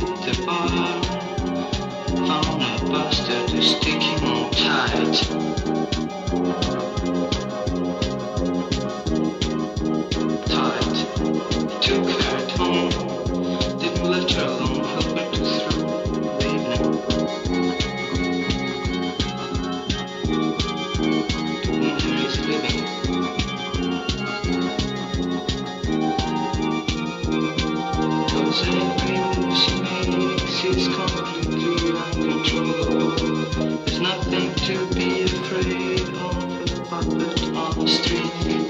hit the bar. Found a bastard who's sticking on tight. Tight. Took her at home. Didn't let her alone. Help her to through the evening. To whom he is living. Cause every move she makes is completely uncontrollable. There's nothing to be afraid of, a puppet on a string.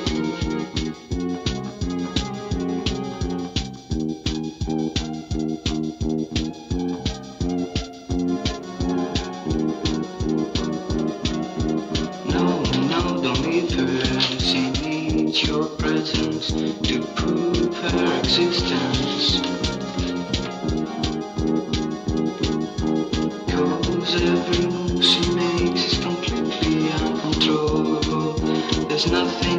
No, don't leave her. She needs your presence to prove her existence. Cause every move she makes is completely uncontrollable. There's nothing